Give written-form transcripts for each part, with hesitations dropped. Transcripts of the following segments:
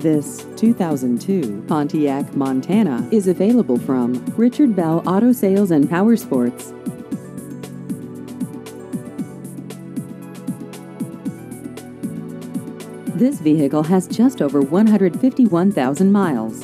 This 2002 Pontiac Montana is available from Richard Bell Auto Sales and Power Sports. This vehicle has just over 151,000 miles.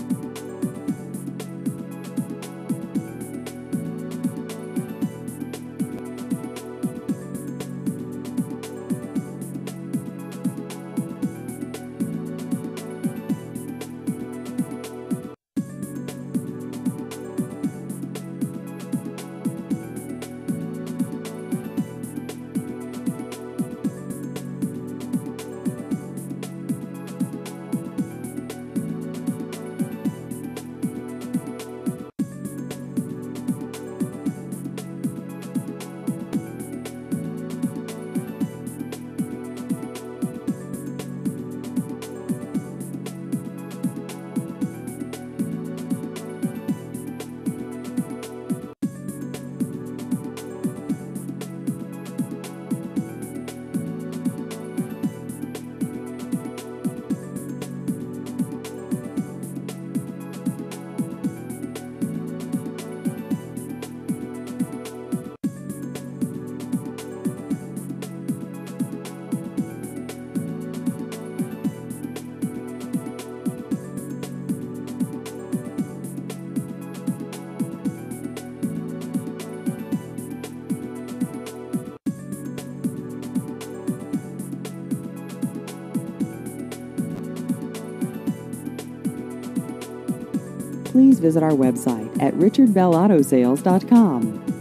Please visit our website at richardbellautosales.com.